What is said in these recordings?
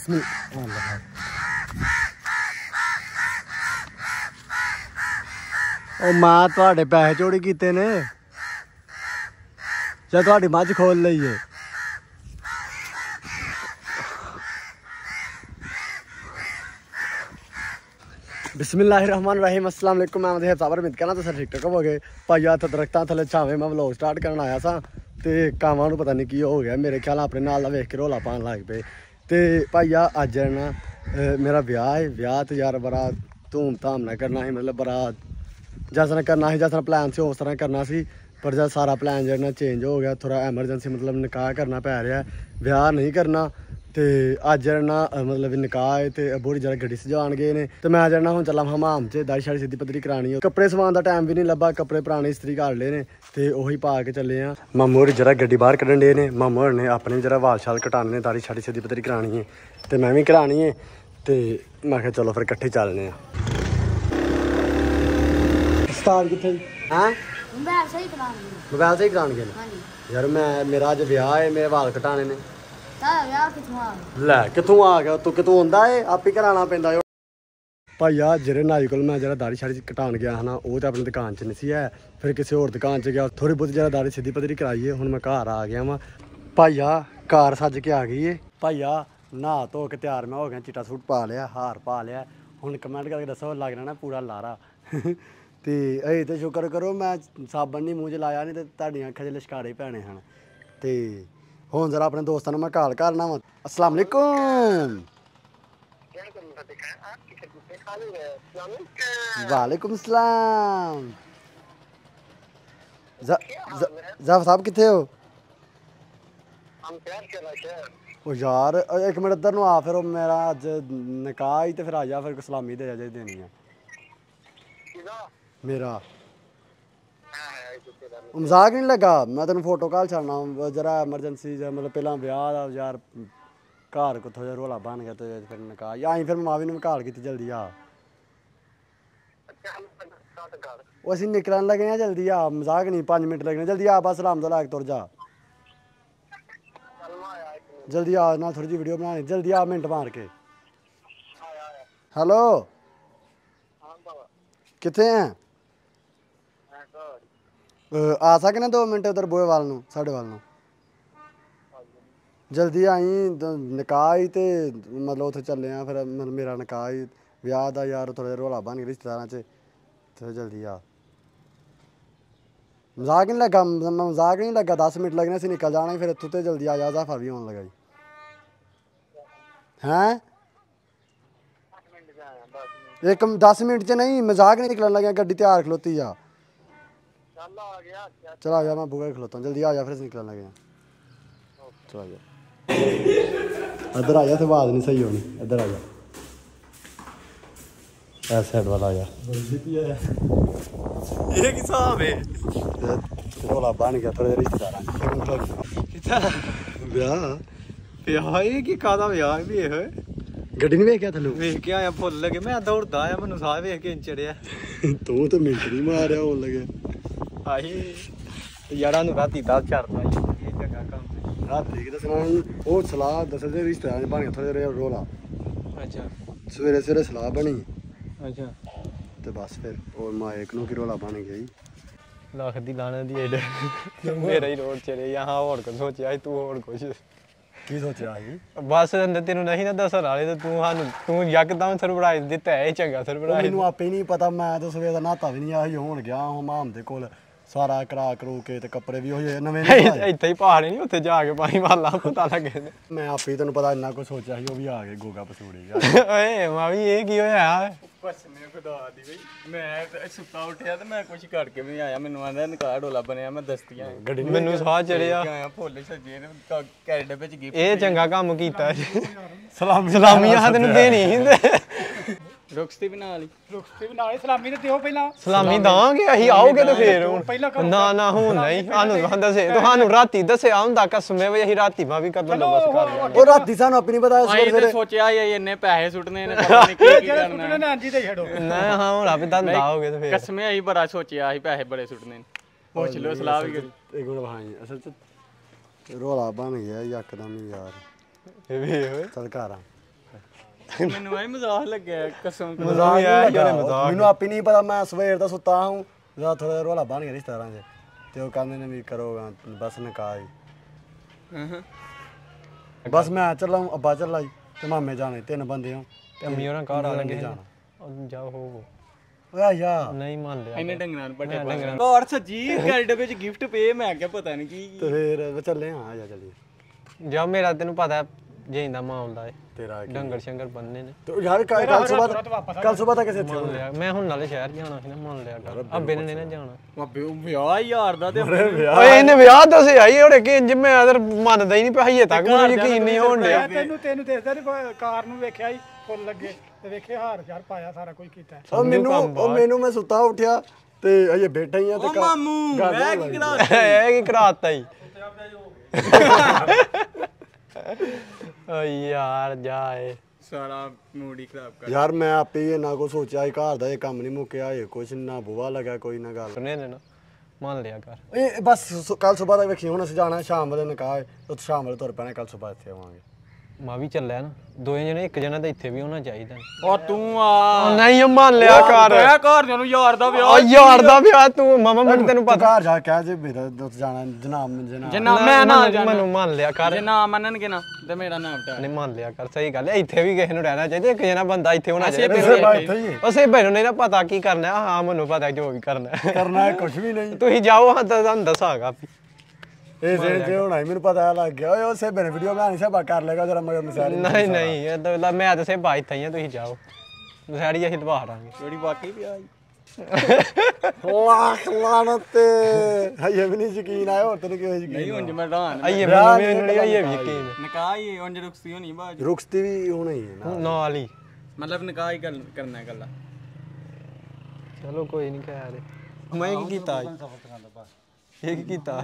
ਉਹ ਮਾਂ ਤੁਹਾਡੇ ਪੈਸੇ ਚੋਰੀ ਕੀਤੇ ਨੇ ਜਾਂ ਤੁਹਾਡੀ ਮੱਝ ਖੋਲ ਲਈਏ। बिस्मिल्लाहिर्रहमानिर्रहीम अस्सलाम वालेकुम। मैं मदद साबर उम्मीद करना तो सर ठीक ठाक हो गए भाई। आ दरख्तां थले छावे मैं व्लॉग स्टार्ट करन आया सा ते कावां नूं पता नहीं की हो गया, मेरे ख्याल अपने नाल दा वेख के रौला पान लग पे। ते भाई अज ना मेरा ब्याह है, ब्याह ते यार बड़ा धूम धाम ना करना है, मतलब बड़ा जिस तरह करना है, जिस तरह प्लान से उस तरह करना सी। पर जब सारा प्लान जो चेंज हो गया, थोड़ा एमरजेंसी मतलब निकाह करना पै रहा है, ब्याह नहीं करना। तो अज ना मतलब निकाह है तो अबू जरा गड्डी सजान गए ने, तो मैं जरा हूँ चला हमाम च दाई शाड़ी सीधी पद्धरी करानी है। कपड़े समान का टाइम भी नहीं लभा, कपड़े पुराने इस्त्री कर ले ने ते उही पा के चले हैं। मामू होर जरा गड्डी बाहर कड्ढन डे ने, मामू होर ने अपने जरा वाल शाल कटाने, दाड़ी शाड़ी सीधी पद्धरी करानी है तो मैं भी करानी है। तो मैं क्या चलो फिर कट्ठे चलने हैं। उस्ताद कित्थे हैं? मोबाइल से ही करान गए यार। मैं मेरा अज ब्याह है, मेरे वाल कटाने ने। लै कितों आ गया तू, कितों आंदा है आप ही कराना पैंदा है भाई। आ जेरे नाई को मैं जरा दाड़ी शाड़ी कटान गया है ना, वो तो अपनी दुकान च नहीं सी है, फिर किसी होर दुकान च गया, थोड़ी बहुत जरा दाड़ी सीधी पद्धरी कराई है। हुण मैं घर आ गया वा भाई। आ कार सज के आ गई है भाई। आ नहा धो के तैयार मैं हो गया, चिट्टा सूट पा लिया, हार पा लिया। हुण कमेंट करके दसो लग रहा ना पूरा लारा ते अजे तो शुक्र करो मैं साबन नहीं मूँह च लाया, नहीं तो तुहाडियां अक्खां च लिशकारे पैने हन। ते हुण जरा अपने दोस्तां नूं मैं कॉल करना वा। अस्सलाम वालेकुम। वालेकुम सलाम। जाफ साहब कित्थे हो? ओ यार एक मिनट इधर नूं आ, फिर मेरा अज निकाह ही तो फिर आ जा, फिर सलामी दे जा देनी है मेरा। मजाक नहीं लगा, मैं तेन फोटो कॉल छड़ना जरा एमरजेंसी मतलब पहला ब्याह दा यार घर कुत्थों जो रौला बन गया, तो फिर निकाह आई, फिर मावी ने कॉल की जल्दी आ। वो असीं निकलन लगे हैं, जल्दी आ, मजाक नहीं, 5 मिनट लगने, जल्दी आ बस, आराम दा लैके तुर जा, जल्दी आ ना, थोड़ी जी वीडियो बनानी, जल्दी आ मिनट मार के। हेलो कित्थे हैं? आ सकने 2 मिनट उधर बूहे वाल नूं, साढ़े वाल नूं जल्दी आई। निकाह ही तो मतलब उत्थे चले हैं, फिर मेरा निकाह ही ब्याह दा यार थोड़ा रौला बन गया रिश्तेदारां च, तो जल्दी आ। मजाक नहीं लगा, मजाक नहीं लगा, 10 मिनट लगने से निकल जाना, फिर इत्थों तो जल्दी आ जा, जाफा भी होने लगा हैं। एक 10 मिनट च नहीं, मजाक नहीं निकलन लगे, गड्डी तैयार खलोती जा। चला आ जा, मैं बुआ खलोता हूँ, जल्दी आ जा, फिर निकलन लगे हैं। चला जा, इधर आ जा, तो आवाज़ नहीं सही होनी, इधर आ जा, ऐस साइड वाला आ जा। ये हिसाब है रौला बन गया थोड़े रिश्तेदार ब्याह की कादा ब्याह भी है। गड्डी नहीं वेख थल्लों वेख के आया, फुल लगे, मैं दौड़दा आया, मैनू साह वेख के चढ़िया। तू तो मिंट नहीं मारिया होन लगे आई यार राती दस चढ़दा राती दसना वो सलाह दसदे रिश्तेदार बन गया थोड़े जेहा रौला। अच्छा सवेरे सवेरे सलाह बनी। अच्छा तो बस फिर और माए कनू की रौला बन गया लख दी लाने दी एड मेरा ही रोड चले यहाँ होर कुछ सोचा तू होर कुछ की सोचा बस तेनू नहीं ना दसन वाले तो तू यकदम सरप्राइज दिता है चंगा सरप्राइज। मैनू आपे नहीं पता, मैं तो सवेर दा नहाता भी नहीं आया, हुण गया हमाम दे कोल सारा करा करू के ते कपड़े भी होए नवें इत्थे ही पहाड़ नहीं उत्थे जाके पाई वाला पता लगे। मैं आपे ही तेनू पता इन्ना कुछ सोचा ही, वो भी आ गए गोगा पसूड़ी ओए मावी ये की होया बस मैं खुदा दी बई मैं सुत्ता उठिया ते मैं कुछ करके भी आया, मैनू आंदा निकाह डोला बनया, मैं दस्तियां मैनू साह चढ़िया आया फुल सजे ने कैरेट विच गिफ्ट ए चंगा काम कीता सलामी आ तेनू देनी रुखसती बना ली सलामी ते दिओ पहला सलामी दांगे अही आओगे ते फिर ना ना हुण नहीं सानू दसे तुहानू राती दस्या हुंदा कसमे वे अही राती मा भी कर लो बस कर ओ राती सानू अपनी पता सवेरे सोचिया ये इन्ने पैसे सुटने ने पता नहीं की करना ना जी ते छड़ो ना हां हुण आप दंद आओगे ते फिर कसमे अही बड़ा सोचिया अही पैसे बड़े सुटने ने पूछ लो सलाह भी करी एक मिनट भाई असल च रौला बन गया यकदम यार चल घर आ ਮੈਨੂੰ ਆਈ ਮਜ਼ਾਕ ਲੱਗਿਆ ਕਸਮ ਮਜ਼ਾਕ ਮੈਨੂੰ ਆਪੀ ਨਹੀਂ ਪਤਾ ਮੈਂ ਸਵੇਰ ਦਾ ਸੁੱਤਾ ਹੂੰ ਜਦ ਥੋੜਾ ਜਿਹਾ ਰੋਲਾ ਬਣ ਗਿਆ ਰਿਸ਼ਤੇਦਾਰਾਂ 'ਚ ਤੇ ਉਹ ਕਹਿੰਦੇ ਨੇ ਵੀ ਕਰੋਗਾ ਬਸ ਨਿਕਾਹ ਹੀ ਬਸ ਮੈਂ ਚੱਲਾਂ ਅੱਬਾ ਚੱਲਾ ਜੀ ਤੇ ਮਾਮੇ ਜਾਣੇ 3 ਬੰਦੇ ਹੋ ਤੇ ਅੰਮੀ ਉਹਨਾਂ ਘਰ ਆ ਲੱਗੇ ਜਾਓ ਹੋ ਓਏ ਯਾਰ ਨਹੀਂ ਮੰਨ ਲਿਆ ਇਹਨੇ ਡੰਗਰਾਂ ਨੂੰ ਪੱਟੇ ਪਾ ਹੋਰ ਸੱਜੀ ਕੈਨੇਡਾ ਵਿੱਚ ਗਿਫਟ ਪੇ ਮੈਂ ਕਿਹਾ ਪਤਾ ਨਹੀਂ ਕੀ ਤੇ ਫੇਰ ਚੱਲੇ ਆ ਜਾ ਚੱਲੀਏ ਜਾ ਮੇਰਾ ਤੈਨੂੰ ਪਤਾ ਜੇਂਦਾ ਮਾਮਲਾ ਏ ਤੇਰਾ ਡੰਗਰ ਸ਼ੰਗਰ ਬੰਨੇ ਨੇ ਤੇ ਯਾਰ ਕੱਲ ਸਵੇਰ ਤੱਕ ਇੱਥੇ ਹੋਣਾ ਮੈਂ ਹੁਣ ਨਾਲੇ ਸ਼ਹਿਰ ਜਾਣਾ ਸੀ ਨਾ ਮੰਨ ਲਿਆ ਕਰ ਅੱਬੇ ਨੇ ਨਾ ਜਾਣਾ ਬਾਬੇ ਵਿਆਹ ਯਾਰ ਦਾ ਤੇ ਓਏ ਇਹਨੇ ਵਿਆਹ ਦੱਸੇ ਆਈ ਹੋੜੇ ਕਿ ਜਿੰਮੇ ਆਦਰ ਮੰਨਦਾ ਹੀ ਨਹੀਂ ਪਿਆ ਹਜੇ ਤੱਕ ਮੈਨੂੰ ਯਕੀਨ ਨਹੀਂ ਹੋਣ ਡਿਆ ਤੈਨੂੰ ਦੇਖਦਾ ਨਹੀਂ ਕਾਰ ਨੂੰ ਵੇਖਿਆ ਹੀ ਫੁੱਲ ਲੱਗੇ ਤੇ ਵੇਖੇ ਹਾਰ ਸ਼ਾਰ ਪਾਇਆ ਸਾਰਾ ਕੁਝ ਕੀਤਾ ਉਹ ਮੈਨੂੰ ਮੈਂ ਸੁੱਤਾ ਉੱਠਿਆ ਤੇ ਅਜੇ ਬੈਠਾ ਹੀ ਆ ਤੇ ਮਾਮੂ ਮੈਂ ਕੀ ਕਰਾ ਇਹ ਕੀ ਕਰਾਤਾ ਹੀ ਓ ਯਾਰ ਜਾਏ ਸਾਰਾ ਮੂਡ ਹੀ ਖਰਾਬ ਕਰ ਯਾਰ ਮੈਂ ਆਪੇ ਹੀ ਨਾ ਕੋ ਸੋਚਿਆ ਇਹ ਘਰ ਦਾ ਇਹ ਕੰਮ ਨਹੀਂ ਮੁੱਕਿਆ ਇਹ ਕੁਛ ਨਾ ਬੁਆ ਲੱਗਾ ਕੋਈ ਨਾ ਗੱਲ ਸੁਣੇ ਨੇ ਨਾ ਮੰਨ ਲਿਆ ਕਰ ਇਹ ਬਸ ਕੱਲ ਸਵੇਰ ਤੱਕ ਵੇਖੀ ਹੁਣ ਅਸੀਂ ਜਾਣਾ ਸ਼ਾਮ ਵੇਲੇ ਨਿਕਾਹ ਤੇ ਸ਼ਾਮ ਵੇਲੇ ਤੁਰ ਪੈਣਾ ਕੱਲ ਸਵੇਰ ਇੱਥੇ ਆਵਾਂਗੇ ਮੈਂ ਵੀ ਚੱਲਿਆ ਨਾ ਦੋਵੇਂ ਜਣੇ ਇੱਕ ਜਣਾ ਤਾਂ ਇੱਥੇ ਵੀ ਹੋਣਾ ਚਾਹੀਦਾ ਉਹ ਤੂੰ ਆ ਨਹੀਂ ਮੰਨ ਲਿਆ ਕਰ ਮੈਂ ਘਰ ਨੂੰ ਯਾਰ ਦਾ ਵਿਆਹ ਓ ਯਾਰ ਦਾ ਵਿਆਹ ਤੂੰ ਮਾਮਾ ਮੈਨੂੰ ਤੈਨੂੰ ਪਤਾ ਘਰ ਜਾ ਕੇ ਕਹਿ ਜੇ ਮੇਰਾ ਦੋਸਤ ਜਾਣਾ ਜਨਾਬ ਜੇ ਨਾ ਮੈਂ ਨਾ ਮੈਨੂੰ ਮੰਨ ਲਿਆ ਕਰ ਜੇ ਨਾ ਮੰਨਣਗੇ ਨਾ ਤੇ ਮੇਰਾ ਨਾਮ ਟਾ ਨਹੀਂ ਮੰਨ ਲਿਆ ਕਰ ਸਹੀ ਗੱਲ ਹੈ ਇੱਥੇ ਵੀ ਕਿਸੇ ਨੂੰ ਰਹਿਣਾ ਚਾਹੀਦਾ ਇੱਕ ਜਣਾ ਬੰਦਾ ਇੱਥੇ ਹੋਣਾ ਚਾਹੀਦਾ ਉਸੇ ਮੈਨੂੰ ਨਹੀਂ ਨਾ ਪਤਾ ਕੀ ਕਰਨਾ ਹਾਂ ਮੈਨੂੰ ਪਤਾ ਜੋ ਵੀ ਕਰਨਾ ਕੁਝ ਵੀ ਨਹੀਂ ਤੁਸੀਂ ਜਾਓ ਹਾਂ ਤਾਂ ਤੁਹਾਨੂੰ ਦੱਸਾਂਗਾ ਇਹ ਜੇ ਹੋਣਾ ਮੈਨੂੰ ਪਤਾ ਲੱਗ ਗਿਆ ਓਏ ਉਸੇ ਬਨੇ ਵੀਡੀਓ ਬਣਾਣੀ ਸਭਾ ਕਰ ਲੇਗਾ ਜਰਾ ਮਗਰ ਮਿਸਾਲ ਨਹੀਂ ਇਹ ਤਾਂ ਮੈਂ ਤਾਂ ਸੇ ਬਾਈ ਥਈਆਂ ਤੁਸੀਂ ਜਾਓ ਸਾੜੀ ਅਸੀਂ ਲਵਾ ਦਾਂਗੇ ਥੋੜੀ ਵਾਕਈ ਵੀ ਆਈ ਲੱਖ ਲਾਨਤ ਹਈਏ ਵੀ ਨਹੀਂ ਯਕੀਨ ਆਇਆ ਹੋਰ ਤੈਨੂੰ ਕਿਉਂ ਯਕੀਨ ਨਹੀਂ ਹੁਣ ਮੈਂ ਢਾਣ ਆਈਏ ਮੈਨੂੰ ਨਹੀਂ ਆਈਏ ਵੀ ਯਕੀਨ ਨਿਕਾਹ ਹੀ ਉਂਝ ਰੁਕਸੀ ਹੋਣੀ ਬਾਜ ਰੁਕਸਤੀ ਵੀ ਹੋਣਾ ਹੀ ਹੈ ਨਾ ਨਾਲ ਹੀ ਮਤਲਬ ਨਿਕਾਹ ਹੀ ਕਰਨਾ ਹੈ ਗੱਲਾਂ ਚਲੋ ਕੋਈ ਨਹੀਂ ਕਹਿ ਰਹੇ ਮੈਂ ਕੀ ਕੀਤਾ ਇਹ ਕੀ ਕੀਤਾ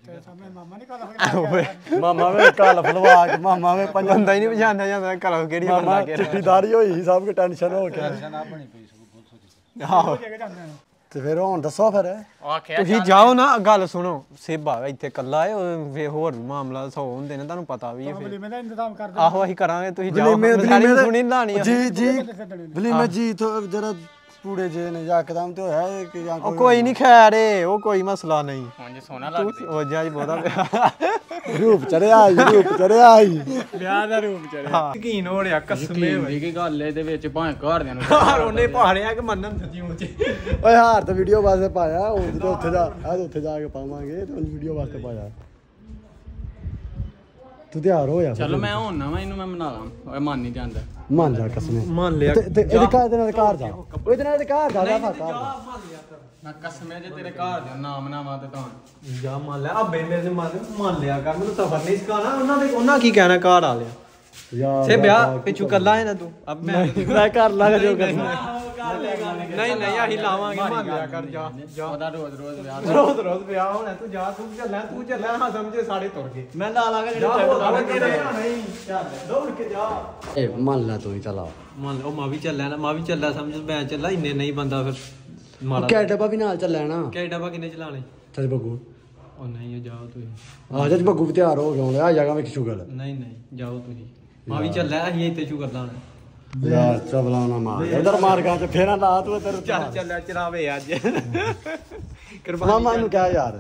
ਮਾਮਾ ਵੇ ਕਾਲ ਫਲਵਾ ਕੇ ਮਾਮਾ ਵੇ ਬੰਦਾ ਹੀ ਨਹੀਂ ਪਛਾਣਿਆ ਜਾਂਦਾ ਘਰੋਂ ਕਿਹੜੀ ਬੰਦਾ ਕਿਹੜਾ ਚਿੱਟੀਦਾਰੀ ਹੋਈ ਸੀ ਸਭ ਕੇ ਟੈਨਸ਼ਨ ਹੋ ਗਿਆ ਆਹੋ ਤੇ ਫਿਰ ਹੁਣ ਦੱਸੋ ਫਿਰ ਤੁਸੀਂ ਜਾਓ ਨਾ ਗੱਲ ਸੁਣੋ ਸੇਬਾ ਇੱਥੇ ਕੱਲਾ ਏ ਵੇ ਹੋਰ ਮਾਮਲਾ 100 ਹੁੰਦੇ ਨੇ ਤੁਹਾਨੂੰ ਪਤਾ ਵੀ ਹੈ ਆਹੋ ਅਸੀਂ ਕਰਾਂਗੇ ਤੁਸੀਂ ਜਾਓ ਸਾਰੀ ਸੁਣੀ ਲਾਣੀ ਜੀ ਜੀ ਵਲੀਮੇ ਜੀ ਜਰਾ ਪੂੜੇ ਜੇ ਨੇ ਯਕਦਮ ਤੇ ਹੋਇਆ ਕਿ ਜਾਂ ਕੋਈ ਨਹੀਂ ਖੈਰ ਏ ਉਹ ਕੋਈ ਮਸਲਾ ਨਹੀਂ ਹੁਣ ਜੇ ਸੋਨਾ ਲੱਗਦੀ ਉਹ ਜਾ ਜੀ ਬਹੁਤਾ ਰੂਪ ਚੜਿਆ ਵਿਆਹ ਦਾ ਰੂਪ ਚੜਿਆ ਯਕੀਨ ਹੋ ਰਿਹਾ ਕਸਮੇ ਹੋਈ ਕੀ ਗੱਲ ਇਹਦੇ ਵਿੱਚ ਭਾਵੇਂ ਘਰਦਿਆਂ ਨੂੰ ਉਹਨੇ ਪਹਾੜਿਆ ਕਿ ਮੰਨਣ ਸੱਚੀ ਮੁੱਚੇ ਓਏ ਹਾਰ ਤਾਂ ਵੀਡੀਓ ਵਾਸਤੇ ਪਾਇਆ ਉੱਥੇ ਜਾ ਕੇ ਪਾਵਾਂਗੇ ਤੇ ਵੀਡੀਓ ਵਾਸਤੇ ਪਾਇਆ ਤੂੰ ਤਿਆਰ ਹੋ ਜਾ ਚਲੋ ਮੈਂ ਹੁਣ ਨਾ ਇਹਨੂੰ ਮੈਂ ਮਨਾ ਲਾਂ ਓਏ ਮੰਨ ਨਹੀਂ ਜਾਂਦਾ ਮੰਨ ਜਾ ਕਸਮੇ ਮੰਨ ਲਿਆ ਤੇ ਇਹਦੇ ਨਾਲ ਘਰ ਜਾ ਉਹਦੇ ਨਾਲ ਘਰ ਜਾ ਮੈਂ ਕਸਮੇ ਜੇ ਤੇਰੇ ਘਰ ਦਾ ਨਾਮ ਨਾਵਾਂ ਤੇ ਤਾਂ ਜਾ ਮੰਨ ਲਿਆ ਆ ਬੇਲੇ ਦੇ ਮੰਨ ਲਿਆ ਕਰ ਮੈਨੂੰ ਸਬਰ ਨਹੀਂ ਸਿਖਾਣਾ ਉਹਨਾਂ ਕੀ ਕਹਿਣਾ ਘਰ ਆ ਲਿਆ ਯਾਰ ਸੇ ਵਿਆਹ ਪਿੱਛੂ ਕੱਲਾ ਹੈ ਨਾ ਤੂੰ ਅਬ ਮੈਂ ਕਰ ਲਾਂਗਾ ਜੋ ਕਰਨਾ ਨਹੀਂ ਅਸੀਂ ਲਾਵਾਂਗੇ ਮੰਨ ਲਿਆ ਕਰ ਜਾ ਉਹਦਾ ਰੋਜ਼ ਵਿਆਹ ਰੋਜ਼ ਵਿਆਹ ਹੋਣਾ ਤੂੰ ਜਾ ਤੂੰ ਚੱਲਿਆ ਹਾਂ ਸਮਝੇ ਸਾਡੇ ਤੁਰ ਗਏ ਮੈਂ ਲਾ ਲਾਂਗਾ ਨਹੀਂ ਚੱਲ ਦੌੜ ਕੇ ਜਾ ਇਹ ਮੰਨ ਲੈ ਤੂੰ ਹੀ ਚਲਾ ਮੰਨ ਲਓ ਮੈਂ ਵੀ ਚੱਲਿਆ ਸਮਝ ਮੈਂ ਚੱਲਾ ਇੰਨੇ ਨਹੀਂ ਬੰਦਾ ਫਿਰ ਮਾੜਾ ਕਿ ਡੱਬਾ ਵੀ ਨਾਲ ਚੱਲਿਆ ਨਾ ਕਿ ਡੱਬਾ ਕਿੰਨੇ ਚਲਾਣੇ ਚੱਲ ਬੱਗੂ ਉਹ ਨਹੀਂ ਜਾਓ ਤੁਸੀਂ ਆ ਜਾ ਬੱਗੂ ਵੀ ਤਿਆਰ ਹੋ ਗਿਆ ਆ ਜਾਗਾ ਵੇਖ ਸ਼ੁਗਲ ਨਹੀਂ ਜਾਓ ਤੁਸੀਂ ਮੈਂ ਵੀ ਚੱਲਿਆ ਅਸੀਂ ਇੱਥੇ ਸ਼ੁਗਰ ਲਾਣਾ ਯਾਰ ਚਬਲਾ ਨਾ ਮਾਰ ਇਧਰ ਮਾਰ ਗਾ ਤੇ ਫੇਰਾ ਲਾ ਤੂੰ ਇਧਰ ਚੱਲਿਆ ਚਰਾਵੇ ਅੱਜ ਮਾਮਾ ਨੂੰ ਕਿਹਾ ਯਾਰ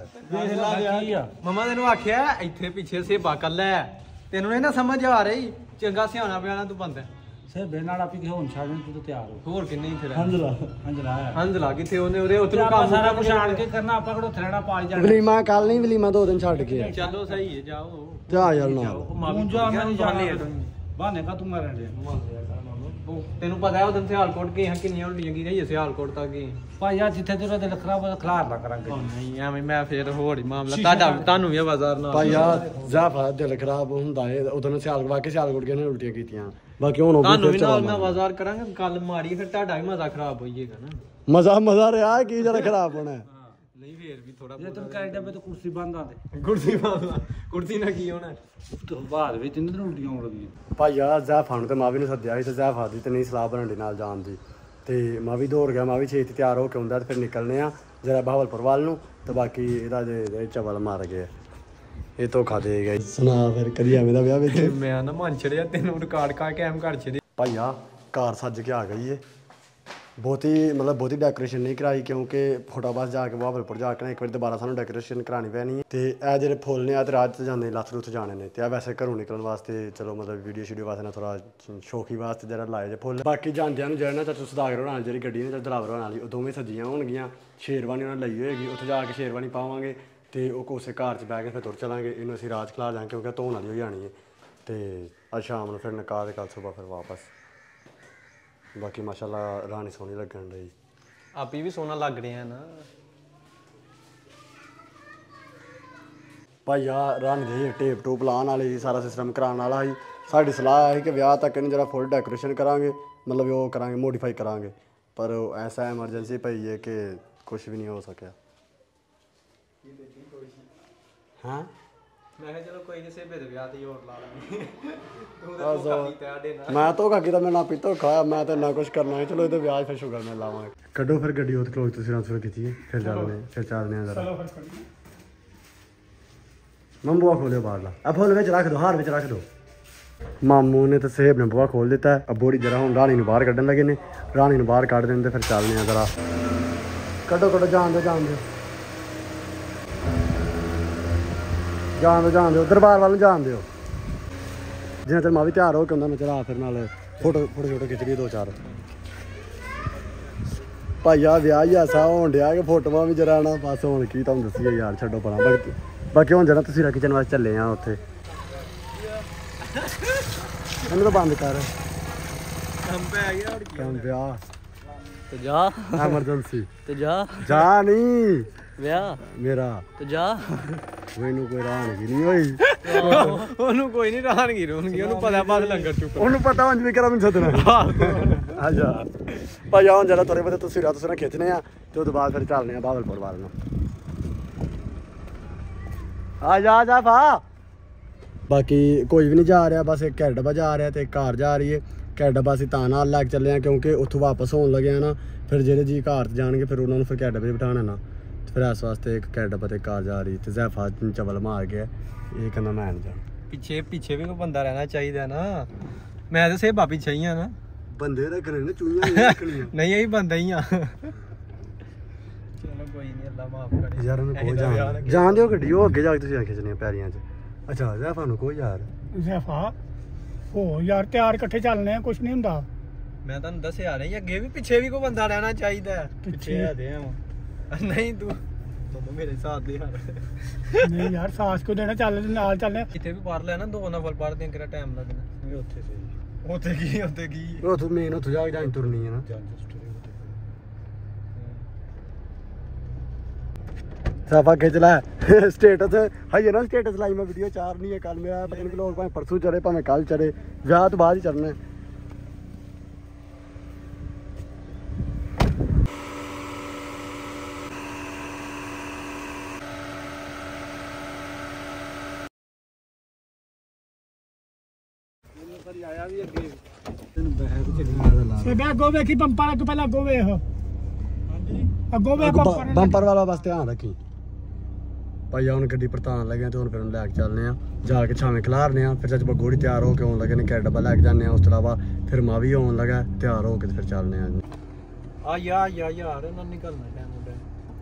ਮਮਾ ਤੈਨੂੰ ਆਖਿਆ ਇੱਥੇ ਪਿੱਛੇ ਸੇਬਾ ਕੱਲਾ ਤੈਨੂੰ ਨਹੀਂ ਨਾ ਸਮਝ ਆ ਰਹੀ ਚੰਗਾ ਸਿਆਣਾ ਪਿਆਣਾ ਤੂੰ ਬੰਦਾ ਸੇਬੇ ਨਾਲ ਆਪੀ ਹੁਣ ਛਾੜਨ ਤੂੰ ਤਿਆਰ ਹੋ ਹੋਰ ਕਿੰਨੇ ਇੱਥੇ ਹੰਜਲਾ ਕਿੱਥੇ ਉਹਨੇ ਉੱਥੇ ਕੰਮ ਸਾਰਾ ਕੁਝ ਆਣ ਕੇ ਕਰਨਾ ਆਪਾਂ ਕਿਹੜਾ ਥਰਣਾ ਪਾਲ ਜਾਣਾ ਵਲੀਮਾ ਕੱਲ ਨਹੀਂ ਵਲੀਮਾ 2 ਦਿਨ ਛੱਡ ਕੇ ਚਲੋ ਸਹੀ ਹੈ ਜਾਓ ਤੇ ਆ ਯਾਰ ਨਾ ਤੂੰ ਜਾ ਮੈਂ ਨਹੀਂ ਜਾਣਾ ਬਾਨੇ ਕਾ ਤੂੰ ਮਾਰਨ ਦੇ ਤੈਨੂੰ ਪਤਾ ਹੈ ਉਹ ਦਿਨ ਸਿਆਲਕੋਟ ਗਏ ਹਾਂ ਕਿੰਨੀਆਂ ਉਲਟੀਆਂ ਕੀ ਗਈ ਸਿਆਲਕੋਟ ਤੱਕ ਗਏ ਭਾਈ ਯਾਰ ਜਿੱਥੇ ਤੇਰਾ ਦਿਲ ਖਰਾਬ ਹੋਇਆ ਖਲਾਰ ਨਾ ਕਰਾਂਗੇ ਨਹੀਂ ਐਵੇਂ ਮੈਂ ਫੇਰ ਹੋਰ ਹੀ ਮਾਮਲਾ ਤੁਹਾਨੂੰ ਵੀ ਬਾਜ਼ਾਰ ਨਾਲ ਭਾਈ ਯਾਰ ਜਾਫਾ ਦਿਲ ਖਰਾਬ ਹੁੰਦਾ ਹੈ ਉਦੋਂ ਸਿਆਲਕੋਟ ਗਏ ਨੇ ਉਲਟੀਆਂ ਕੀਤੀਆਂ ਬਾਕੀ ਹੁਣ ਤੁਹਾਨੂੰ ਵੀ ਨਾਲ ਮੈਂ ਬਾਜ਼ਾਰ ਕਰਾਂਗਾ ਗੱਲ ਮਾਰੀ ਫਿਰ ਤੁਹਾਡਾ ਵੀ ਮਜ਼ਾ ਖਰਾਬ ਹੋ ਜਾਏਗਾ ਨਾ ਮਜ਼ਾ ਰਿਹਾ ਕੀ ਜਰਾ ਖਰਾਬ ਹੋਣਾ ਨਹੀਂ ਫੇਰ ਵੀ ਥੋੜਾ ਜੇ ਤੂੰ ਕੈਨੇਡਾ ਵਿੱਚ ਕੁਰਸੀ ਬੰਦਾ ਤੇ ਕੁਰਸੀ ਨਾਲ ਕੀ ਹੋਣਾ ਤੋਂ ਬਾਅਦ ਵਿੱਚ ਇਹਨਾਂ ਨੂੰ ਉਲਟੀਆਂ ਆਉਣ ਲੱਗੀਆਂ ਭਾਈ ਯਾਰ ਜਾਫਾ ਨੂੰ ਤੇ ਮਾਂ ਵੀ ਨੂੰ ਸੱਦਿਆ ਸੀ ਤੇ ਜਾਫਾ ਦੀ ਤੇ ਨਹੀਂ ਸਲਾਹ ਬਣਾਉਂਦੇ ਨਾਲ ਜਾਣ ਦੀ ਤੇ ਮਾਂ ਵੀ ਦੌੜ ਗਿਆ ਮਾਂ ਵੀ ਛੇਤੀ ਤਿਆਰ ਹੋ ਕੇ ਹੁੰਦਾ ਤੇ ਫਿਰ ਨਿਕਲਨੇ ਆ ਜਰਾ ਬਹਾਵਲਪੁਰ ਵੱਲ ਨੂੰ ਤੇ ਬਾਕੀ ਇਹਦਾ ਜੇ ਚਵਲ ਮਾਰ ਗਏ ਇਹ ਧੋਖਾ ਦੇ ਗਿਆ ਸੁਣਾ ਫਿਰ ਕਦੀ ਐਵੇਂ ਦਾ ਵਿਆਹ ਵਿੱਚ ਮੈਂ ਨਾ ਮਨ ਛੜਿਆ ਤੈਨੂੰ ਰਿਕਾਰਡ ਕਾ ਕੈਮ ਘਰ ਛੜੇ ਭਾਈਆ ਕਾਰ ਸੱਜ ਕੇ ਆ ਗਈ ਏ। ਬਹੁਤੀ ਡੈਕੋਰੇਸ਼ਨ ਨਹੀਂ ਕਰਾਈ ਕਿਉਂਕਿ ਫਟਾਫਟ ਜਾ ਕੇ ਬਹਾਵਲਪੁਰ ਜਾ ਕੇ ਇੱਕ ਵਾਰ ਦੁਬਾਰਾ ਸਾਨੂੰ ਡੈਕੋਰੇਸ਼ਨ ਕਰਾਉਣੀ ਪੈਣੀ ਹੈ। ਤੇ ਇਹ ਜਿਹੜੇ ਫੁੱਲ ਨੇ ਆ ਤੇ ਰਾਹ 'ਚ ਜਾਂਦੇ ਲੱਥ ਲੁੱਥ ਜਾਣੇ ਨੇ। ਤੇ ਆ ਵੈਸੇ ਘਰੋਂ ਨਿਕਲਣ ਵਾਸਤੇ ਚਲੋ ਮਤਲਬ ਵੀਡੀਓ ਵਾਸਤੇ ਨਾ ਥੋੜਾ ਸ਼ੌਕੀ ਵਾਸਤੇ ਜਿਹੜਾ ਲਾਏ ਜੇ ਫੁੱਲ। ਬਾਕੀ ਜਾਂਦਿਆਂ ਨੂੰ ਜਿਹੜਾ ਨਾ ਚਾਚੂ ਸੁਦਾਗਰ ਹੋਣਾ ਜਿਹੜੀ ਗੱਡੀ ਨੇ ਜਾਂ ਦਲਾਵਰ ਹੋਣ ਵਾਲੀ ਉਹ ਦੋਵੇਂ ਸੱਜੀਆਂ ਹੋਣਗੀਆਂ। ਸ਼ੇਰਵਾਨੀ ਉਹਨਾਂ ਲਈ ਹੋਏਗੀ, ਉੱਥੇ ਜਾ ਕੇ ਸ਼ੇਰਵਾਨੀ ਪਾਵਾਂਗੇ ਤੇ ਉਹ ਕੋਸੇ ਘਰ 'ਚ ਬਹਿ ਕੇ ਫਿਰ ਤੁਰ ਚਲਾਂਗੇ। ਇਹਨੂੰ ਅਸੀਂ ਰਾਤ ਖਿਲਾ ਜਾਵਾਂਗੇ ਕਿਉਂਕਿ ਧੋਣ ਵਾਲੀ ਹੋ ਜਾਣੀ ਹੈ। ਤੇ ਅੱਜ ਸ਼ਾਮ ਨੂੰ ਫਿਰ ਨਿਕਾਹ ਤੇ ਕੱਲ੍ਹ ਸੁਬਾਹ ਫਿਰ ਵਾਪਸ। ਬਾਕੀ ਮਾਸ਼ਾਅੱਲਾ ਰਾਣੀ ਸੋਹਣੀ ਲੱਗਣ ਡਈ। ਆਪੀ ਵੀ ਸੋਹਣਾ ਲੱਗ ਰਿਹਾ ਨਾ ਭਾਈਆ। ਰਾਣੀ ਦੇ ਟੇਪ ਟੂਪ ਲਾਉਣ ਵਾਲੀ ਸੀ, ਸਾਰਾ ਸਿਸਟਮ ਕਰਾਉਣ ਵਾਲਾ ਸੀ। ਸਾਡੀ ਸਲਾਹ ਹੈ ਕਿ ਵਿਆਹ ਤੱਕ ਇਹਨੂੰ ਜਿਹੜਾ ਫੁੱਲ ਡੈਕੋਰੇਸ਼ਨ ਕਰਾਂਗੇ ਮਤਲਬ ਉਹ ਕਰਾਂਗੇ ਮੋਡੀਫਾਈ ਕਰਾਂਗੇ, ਪਰ ਐਸਾ ਐਮਰਜੈਂਸੀ ਪਈ ਹੈ ਕਿ ਕੁਛ ਵੀ ਨਹੀਂ ਹੋ ਸਕਿਆ। ਹਾਂ ਮੈਂ ਕਿਹਾ ਚਲੋ ਕੋਈ ਨਹੀਂ ਸੇਬੇ ਦੇ ਵਿਆਹ ਤੇ ਹੋਰ ਲਾ ਲਾਂਗੇ। ਤੂੰ ਤਾਂ ਧੋਖਾ ਕੀਤਾ ਸਾਡੇ ਨਾਲ। ਮੈਂ ਧੋਖਾ ਕੀਤਾ, ਮੈਂ ਨਾ ਪੀਤਾ ਖਾਇਆ, ਮੈਂ ਤਾਂ ਨਾ ਕੁਛ ਕਰਨਾ ਹੈ। ਚਲੋ ਇਹਦੇ ਵਿਆਹ ਫਿਰ ਸ਼ੁਗਰ ਮੈਂ ਲਾਵਾਂਗੇ। ਕੱਢੋ ਫਿਰ ਗੱਡੀ ਉਹ ਕਲੋਜ਼ ਤੁਸੀਂ ਟ੍ਰਾਂਸਫਰ ਕੀਤੀ ਹੈ, ਫਿਰ ਚੱਲਦੇ ਹਾਂ ਜ਼ਰਾ। ਮੰਮੂ ਖੋਲਿਓ ਬਾਹਰਲਾ ਆ ਫੁੱਲ ਵਿੱਚ ਰੱਖ ਦਿਓ, ਹਾਰ ਵਿੱਚ ਰੱਖ ਦਿਓ। ਮਾਮੂ ਨੇ ਤਾਂ ਸੇਬ ਨੇ ਬੂਹਾ ਖੋਲ ਦਿੱਤਾ। ਅੱਬੋੜੀ ਜਰਾ ਹੁਣ ਰਾਣੀ ਨੂੰ ਬਾਹਰ ਕੱਢਣ ਲੱਗੇ ਨੇ। ਰਾਣੀ ਨੂੰ ਬਾਹਰ ਕੱਢ ਦਿੰਦੇ ਫਿਰ ਚੱਲਦੇ ਹਾਂ ਜ਼ਰਾ। ਕੱਢੋ ਜਾਣ ਦਿਓ ਦਰਬਾਰ ਵੱਲ ਨੂੰ ਜਾਣ ਦਿਓ। ਜਿੰਨਾ ਚਿਰ ਮੈਂ ਵੀ ਤਿਆਰ ਹੋ ਕੇ ਹੁੰਦਾ ਮੈਂ ਚਲਾ ਫਿਰ ਨਾਲ ਫੋਟੋ ਖਿੱਚ ਲਈ 2-4। ਭਾਈਆ ਵਿਆਹ ਹੀ ਐਸਾ ਹੋਣ ਡਿਆ ਕਿ ਫੋਟੋਆਂ ਵੀ ਜਰਾ ਨਾ ਬਸ ਹੁਣ ਕੀ ਤੁਹਾਨੂੰ ਦੱਸੀਏ ਯਾਰ, ਛੱਡੋ ਪਰਾਂ। ਬਾਕੀ ਹੁਣ ਜਿਹੜਾ ਤੁਸੀਂ ਕਿਚਨ ਵਾਸਤੇ ਚੱਲੇ ਆ ਉੱਥੇ ਇਹਨੂੰ ਤਾਂ ਬੰਦ ਕਰ ਕੰਮ ਪਿਆ ਤੇ ਜਾ ਐਮਰਜੈਂਸੀ ਤੇ ਜਾ ਨਹੀਂ ਵਿਆਹ ਮੇਰਾ ਤੇ ਜਾ। ਮੈਨੂੰ ਕੋਈ ਰਾਹਨਗੀ ਨਹੀਂ ਹੋਈ। ਉਹਨੂੰ ਕੋਈ ਨਹੀਂ ਰਾਹਨਗੀ ਰੋਣਗੀ, ਉਹਨੂੰ ਪਤਾ ਬਾਅਦ ਲੰਗਰ ਚੁੱਕ ਉਹਨੂੰ ਪਤਾ ਹੁਣ ਵੀ ਕਰਾਂ ਮੈਨੂੰ ਸੱਦਣਾ। ਅੱਛਾ ਭਾਈ ਹੁਣ ਜਿਹੜਾ ਥੋੜੇ ਬਹੁਤੇ ਤੁਸੀਂ ਰਾਤ ਸੁਣਾ ਖਿੱਚਣੇ ਆ ਤੇ ਉਹ ਤੋਂ ਬਾਅਦ ਫਿਰ ਚੱਲਦੇ ਆ ਬਹਾਵਲਪੁਰ ਵੱਲ ਨੂੰ। ਆ ਜਾ ਭਾ। ਬਾਕੀ ਕੋਈ ਵੀ ਨਹੀਂ ਜਾ ਰਿਹਾ, ਬਸ ਇੱਕ ਡੱਬਾ ਜਾ ਰਿਹਾ ਤੇ ਇੱਕ ਕਾਰ ਜਾ ਰਹੀ ਹੈ। ਡੱਬਾ ਅਸੀਂ ਤਾਂ ਨਾਲ ਲੈ ਕੇ ਚੱਲੇ ਆ ਕਿਉਂਕਿ ਉੱਥੋਂ ਵਾਪਸ ਹੋਣ ਲੱਗਿਆ ਨਾ, ਫਿਰ ਜਿਹੜੇ ਜੀ ਘਰ ਜਾਣਗੇ ਫਿਰ ਉਹਨਾਂ ਨੂੰ ਫਿਰ ਡੱਬੇ 'ਚ ਬਿਠਾਉਣਾ ਨਾ। ਫਿਰ ਇਸ ਵਾਸਤੇ ਇੱਕ ਡੱਬਾ ਤੇ ਕਾਰ ਜਾ ਰਹੀ ਤੇ ਜ਼ੈਫਾ ਚਵਲ ਮਾਰ ਗਿਆ। ਇਹ ਕਹਿੰਦਾ ਮੈਂ ਨਹੀਂ ਜਾਣਾ। ਪਿੱਛੇ ਵੀ ਕੋਈ ਬੰਦਾ ਰਹਿਣਾ ਚਾਹੀਦਾ ਨਾ। ਮੈਂ ਤਾਂ ਸੇਬਾ ਪਿੱਛੇ ਹੀ ਆ ਨਾ। ਬੰਦੇ ਰੱਖਣੇ ਨੇ, ਚੂਹੀਆਂ ਨਹੀਂ ਰੱਖਣੀਆਂ। ਨਹੀਂ ਅਸੀਂ ਬੰਦਾ ਹੀ ਆ। ਚਲੋ ਕੋਈ ਨਹੀਂ, ਅੱਲਾ ਮਾਫ ਕਰੇ ਯਾਰ ਉਹਨੂੰ ਕੋਈ ਜਾਣ ਦਿਓ ਗੱਡੀ, ਉਹ ਅੱਗੇ ਜਾ ਕੇ ਤੁਸੀਂ ਖਿੱਚਣੀਆਂ ਪੈਰੀਆਂ 'ਚ। ਅੱਛਾ ਜ਼ੈਫਾ ਨੂੰ ਕੋਈ ਯਾਰ ਜ਼ੈਫਾ ਹੋ ਯਾਰ ਤਿਆਰ ਇਕੱਠੇ ਚੱਲਨੇ ਆ, ਕੁਛ ਨਹੀਂ ਹੁੰਦਾ। ਮੈਂ ਤੁਹਾਨੂੰ ਦੱਸਿਆ ਨਹੀਂ, ਅੱਗੇ ਵੀ ਪਿੱਛੇ ਵੀ ਕੋਈ ਬੰਦਾ ਰਹਿਣਾ ਚਾਹੀਦਾ। ਪਿੱਛੇ ਆ ਦੇ ਨਹੀਂ ਤੂੰ ਮੇਰੇ ਸਾਥ ਦੇ ਯਾਰ। ਨਹੀਂ ਯਾਰ ਸਾਸ ਕੋ ਦੇਣਾ, ਚੱਲ ਨਾਲ ਚੱਲਨੇ। ਕਿਤੇ ਵੀ ਪੜ ਲੈਣਾ 2 ਨੰਬਰ ਪੜਦੇ ਕਿਹੜਾ ਟਾਈਮ ਲੱਗਣਾ। ਉੱਥੇ ਕੀ ਉੱਥੇ ਮੇਨ ਉੱਥੇ ਜਾ ਕੇ ਜਾਂ ਤੁਰਨੀ ਹੈ ਨਾ। ਸਾਫਾ ਖਿੱਚ ਲੈ ਸਟੇਟਸ ਹੈ ਨਾ। ਸਟੇਟਸ ਲਾਈ ਮੈਂ ਵੀਡੀਓ ਚਾਰ ਨਹੀਂ ਹੈ ਕੱਲ ਮੇਰਾ ਪਤਾ ਨਹੀਂ ਲੋਕ ਭਾਵੇਂ ਪਰਸੋਂ ਚੜੇ ਭਾਵੇਂ ਕੱਲ ਚੜੇ, ਵਿਆਹ ਤੋਂ ਬਾਅਦ ਹੀ ਚੜਨਾ। ਆਇਆ ਵੀ ਅੱਗੇ ਤੈਨੂੰ ਬਹਿ ਕੇ ਸੇਬਾ ਅੱਗੋਂ ਵੇਖੀ ਬੰਪਰ ਅੱਗ ਪਹਿਲਾਂ ਅੱਗੋਂ ਵੇਖ। ਹਾਂਜੀ ਅੱਗੋਂ ਵੇਖ ਬੰਪਰ ਵਾਲਾ ਬਸ ਧਿਆਨ ਰੱਖੀ। ਭਾਈ ਹੁਣ ਗੱਡੀ ਪਰਤਾਨ ਲੱਗੇ ਤੇ ਹੁਣ ਫਿਰ ਲੈ ਕੇ ਚੱਲਨੇ ਆ, ਜਾ ਕੇ ਛਾਵੇਂ ਖਿਲਾਰਨੇ ਆ। ਫਿਰ ਜਦ ਬਗੋੜੀ ਤਿਆਰ ਹੋ ਕੇ ਆਉਣ ਲੱਗੇ ਨੇ ਡੱਬਾ ਲੈ ਕੇ ਜਾਂਦੇ ਆ। ਉਸ ਤੋਂ ਇਲਾਵਾ ਫਿਰ ਮਾਂ ਵੀ ਆਉਣ ਲੱਗਾ ਤਿਆਰ ਹੋ ਕੇ ਫਿਰ ਚੱਲਨੇ ਆ। ਯਾਰ ਇਹਨਾਂ ਨਿਕਲਣਾ ਟਾਈਮ।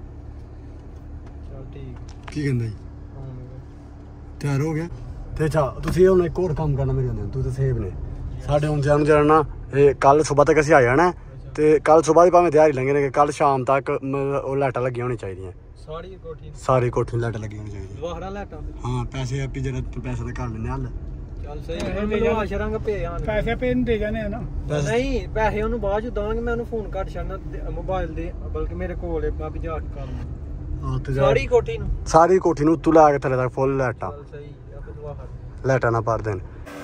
ਚਲ ਠੀਕ। ਕੀ ਕਹਿੰਦਾ ਜੀ ਤਿਆਰ ਹੋ ਗਿਆ ਤੇ ਅੱਛਾ ਤੁਸੀਂ ਹੁਣ ਇੱਕ ਹੋਰ ਕੰਮ ਕਰਨਾ ਮੇਰੇ ਹੁੰਦੇ ਤੂੰ ਤੇ ਸੇਬ ਨੇ ਸਾਡੇ ਹੁਣ ਜਾਣ ਜਾਣਾ। ਇਹ ਕੱਲ ਸਵੇਰ ਤੱਕ ਅਸੀਂ ਆ ਜਾਣਾ ਤੇ ਕੱਲ ਸਵੇਰ ਦੀ ਭਾਵੇਂ ਦਿਹਾੜੀ ਲੰਘੇ ਨੇ, ਕੱਲ ਸ਼ਾਮ ਤੱਕ ਉਹ ਲਾਈਟਾਂ ਲੱਗੀਆਂ ਹੋਣੀ ਚਾਹੀਦੀਆਂ। ਸਾਰੀ ਕੋਠੀ ਲਾਈਟ ਲੱਗੀ ਹੋਣੀ ਚਾਹੀਦੀ। ਦੁਆਰਾ ਲਾਈਟਾਂ ਹਾਂ ਪੈਸੇ ਆਪੀ ਜਿਹੜਾ ਪੈਸੇ ਦਾ ਕਰ ਲੈਣੇ ਹੱਲ। ਚੱਲ ਸਹੀ ਹੈ, ਮੈਨੂੰ ਆਸ਼ਰੰਗ ਭੇ ਆਣ ਪੈਸੇ ਪੇ ਨੂੰ ਦੇ ਜਾਣੇ ਨਾ। ਨਹੀਂ ਪੈਸੇ ਉਹਨੂੰ ਬਾਅਦ ਚ ਦਵਾਂਗੇ, ਮੈਂ ਉਹਨੂੰ ਫੋਨ ਕਰ ਛੱਡਣਾ ਮੋਬਾਈਲ ਦੇ, ਬਲਕਿ ਮੇਰੇ ਕੋਲ ਹੈ, ਮੈਂ ਵੀ ਜਾ ਕੇ ਕਰ ਸਾਰੀ ਕੋਠੀ ਨੂੰ ਉੱਤੋਂ ਲਾ ਕੇ ਥੱਲੇ ਤੱਕ ਫੁੱਲ ਲਾਈਟਾਂ। ਸਹੀ ਆਪੇ ਦੁਆ ਕਰ ਲਾਈਟਾਂ ਨਾ ਭਰ ਦੇਣ।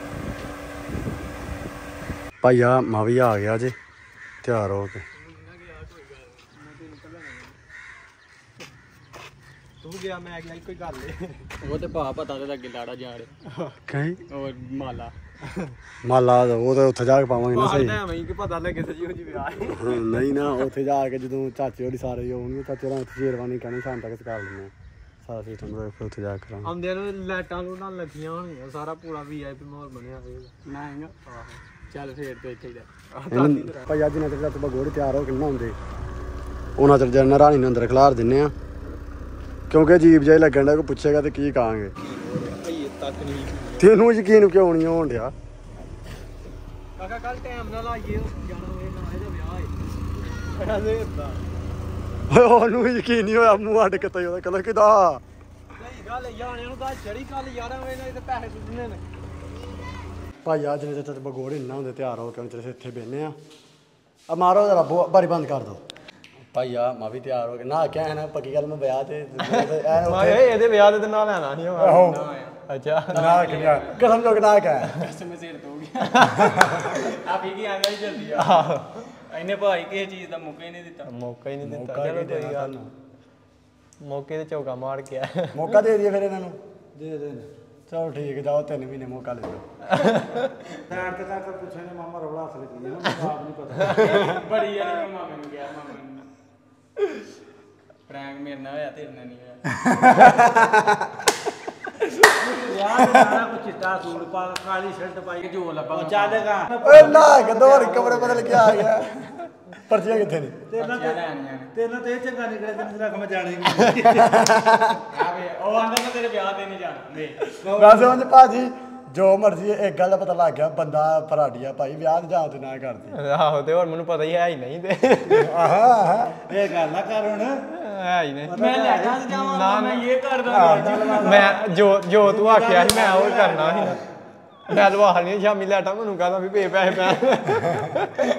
ਭਾਈਆ ਮੈਂ ਵੀ ਆ ਗਿਆ ਜੇ ਤਿਆਰ ਹੋ ਕੇ। ਤੂੰ ਗਿਆ ਮੈਂ ਗਿਆ ਕੋਈ ਗੱਲ ਏ। ਉਹ ਤੇ ਭਾ ਪਤਾ ਤੇ ਅੱਗੇ ਲਾੜਾ ਜਾ ਰਿਹਾ ਕਹੀਂ ਉਹ ਮਾਲਾ ਉਹ ਤਾਂ ਉੱਥੇ ਜਾ ਕੇ ਪਾਵਾਂਗੇ ਨਾ। ਸਹੀ ਐਵੇਂ ਕਿ ਪਤਾ ਲੱਗੇ ਸਜੀ ਹੋ ਜੀ ਵਿਆਹ। ਨਹੀਂ ਨਾ ਉੱਥੇ ਜਾ ਕੇ ਜਦੋਂ ਚਾਚੇ ਹੋਰੀ ਸਾਰੇ ਆਉਣਗੇ ਚਾਚੇ ਨਾਲ ਉੱਥੇ ਸ਼ੇਰਵਾਨੀ ਕਹਿਣੀ ਸ਼ਾਮ ਤੱਕ ਕਰ ਲੈਂਦੇ ਸਾਰਾ ਸਿਸਟਮ ਉੱਥੇ ਜਾ ਕੇ ਕਰਾਂਗੇ। ਆਉਂਦਿਆਂ ਨੂੰ ਲਾਈਟਾਂ ਲੂਟਾਂ ਲੱਗੀਆਂ ਹੋਣਗੀਆਂ, ਸਾਰਾ ਪੂਰਾ VIP ਮਾਹੌਲ ਬਣਿਆ ਹੋਏਗਾ। ਨਾ ਹੈਗਾ ਚੱਲ ਫੇਰ ਤੇ ਇੱਥੇ ਹੀ ਭਾਈ ਅੱਜ ਨਾ ਚੱਲ ਭਗੋੜੇ ਤਿਆਰ ਹੋ ਕਿੰਨਾ ਹੁੰਦੇ ਉਹਨਾਂ ਚਿਰ ਜਨ ਰਾਣੀ ਨੂੰ ਅੰਦਰ ਖਿਲਾਰ ਦਿੰਨੇ ਆ ਕਿਉਂਕਿ ਅਜੀਬ ਜਿਹਾ ਲੱਗਣ ਦਾ ਕੋਈ ਪੁੱਛੇਗਾ ਤੇ ਕੀ ਕਹਾਂਗੇ ਤੱਕ ਨਹੀਂ ਤੈਨੂੰ ਯਕੀਨ ਕਿਉਂ ਨਹੀਂ ਹੋਣ ਡਿਆ ਕਾਕਾ ਕੱਲ ਟਾਈਮ ਨਾਲ ਆਈਏ ਜਾਣਾ ਹੋਏ ਨਾ ਇਹਦਾ ਵਿਆਹ ਹੈ ਓਏ ਉਹਨੂੰ ਯਕੀਨ ਨਹੀਂ ਹੋਇਆ ਮੂੰਹ ਅੱਡ ਕੇ ਉਹਦਾ ਕਲਰ ਕਿਦਾ ਸਹੀ ਗੱਲ ਜਾਣਿਆਂ ਨੂੰ ਤਾਂ ਚੜੀ ਕੱਲ 11 ਵਜੇ ਨਾਲ ਤੇ ਪੈਸੇ ਸੁੱਟਣੇ ਨੇ ਭਾਈ ਅੱਜ ਨੇ ਚਾਚਾ ਭਗੋੜੇ ਇੰਨਾ ਹੁੰਦੇ ਤਿਆਰ ਹੋ ਕੇ ਹੁਣ ਚਲੇ ਇੱਥੇ ਬੈਨੇ ਆ ਮਾਰੋ ਜਰਾ ਬਾਰੀ ਬੰਦ ਕਰ ਦੋ ਭਾਈ ਆ ਮੈਂ ਵੀ ਤਿਆਰ ਹੋ ਕੇ ਨਾ ਕਿਹਾ ਨਾ ਪੱਕੀ ਗੱਲ ਮੈਂ ਵਿਆਹ ਤੇ ਇਹਦੇ ਵਿਆਹ ਦੇ ਨਾਲ ਲੈਣਾ ਨਹੀਂ ਆਹੋ ਅੱਛਾ ਨਾ ਕਿਹਾ ਕਸਮ ਜੋ ਨਾ ਕਹਿ ਕਸਮ ਸਿਰ ਤੋਂ ਗਿਆ ਆ ਵੀ ਕੀ ਆਂਦਾ ਹੀ ਜਲਦੀ ਆ ਇਹਨੇ ਭਾਈ ਕਿਸੇ ਚੀਜ਼ ਦਾ ਮੌਕਾ ਹੀ ਨਹੀਂ ਦਿੱਤਾ ਮੌਕਾ ਹੀ ਨਹੀਂ ਦਿੱਤਾ ਚਲੋ ਕੋਈ ਗੱਲ ਮੌਕੇ ਤੇ ਚੌਕਾ ਮਾਰ ਕੇ ਮੌਕਾ ਦੇ ਦਈਏ ਫਿਰ ਇਹਨਾਂ ਨੂੰ ਦੇ ਚਲੋ ਠੀਕ ਜਾਓ 3 ਮਹੀਨੇ ਮੌਕਾ ਲੈ ਲਓ ਸਾਈਡ ਤੇ ਕਰਕੇ ਪੁੱਛਾਂਗੇ ਮਾਮਾ ਰਬੜਾ ਹੱਥ ਲੱਗੀ ਨਾ ਮੈਨੂੰ ਆਪ ਨਹੀਂ ਪਤਾ ਬੜੀ ਯਾਰ ਮੈਂ ਮਾਮੇ ਨੂੰ ਕਿਹਾ ਮਾਮੇ ਨੂੰ ਪ੍ਰੈਂਕ ਮੇਰੇ ਨਾਲ ਹੋਇਆ ਤੇਰੇ ਨਾਲ ਨਹੀਂ ਹੋਇਆ ਯਾਰ ਸਾਰਾ ਕੁਝ ਚਿੱਟਾ ਸੂਟ ਪਾ ਕਾਲੀ ਸ਼ਰਟ ਪਾਈ ਜੋ ਲੱਭਾ ਚੱਲੇਗਾ ਓਏ ਨਾ ਕਦੋਂ ਕਮਰੇ ਬਦਲ ਕੇ ਆ ਗਿਆ ਪਰਚੀਆਂ ਕਿੱਥੇ ਨੇ ਤੇਨਾਂ ਤੇ ਇਹ ਚੰਗਾ ਨਿਕਲੇ ਤੈਨੂੰ ਰੱਖ ਮੈਂ ਜਾਣੀ ਆਵੇ ਉਹ ਆਂਦਾ ਮੈਂ ਤੇਰੇ ਵਿਆਹ ਤੇ ਨਹੀਂ ਜਾਣਾ ਵੇ ਵੈਸੇ ਉਂਝ ਭਾਜੀ ਜੋ ਮਰਜ਼ੀ ਇੱਕ ਗੱਲ ਦਾ ਪਤਾ ਲੱਗ ਗਿਆ ਬੰਦਾ ਫਰਾਡੀਆ ਭਾਈ ਵਿਆਹ ਤੇ ਜਾਂ ਤੇ ਨਾ ਕਰਦੀ ਆਹੋ ਤੇ ਹੋਰ ਮੈਨੂੰ ਪਤਾ ਹੀ ਹੈ ਹੀ ਨਹੀਂ ਤੇ ਆਹਾ ਇਹ ਗੱਲ ਨਾ ਕਰ ਹੁਣ ਹੈ ਹੀ ਨਹੀਂ ਮੈਂ ਲੈ ਜਾ ਜਾਵਾਂ ਮੈਂ ਇਹ ਕਰਦਾ ਮੈਂ ਜੋ ਤੂੰ ਆਖਿਆ ਸੀ ਮੈਂ ਉਹ ਕਰਨਾ ਸੀ ਮੈਂ ਲਵਾ ਨਹੀਂ ਸ਼ਾਮੀ ਲੈਟਾਂ ਮੈਨੂੰ ਕਹਦਾ ਵੀ ਪੈਸੇ ਪੈ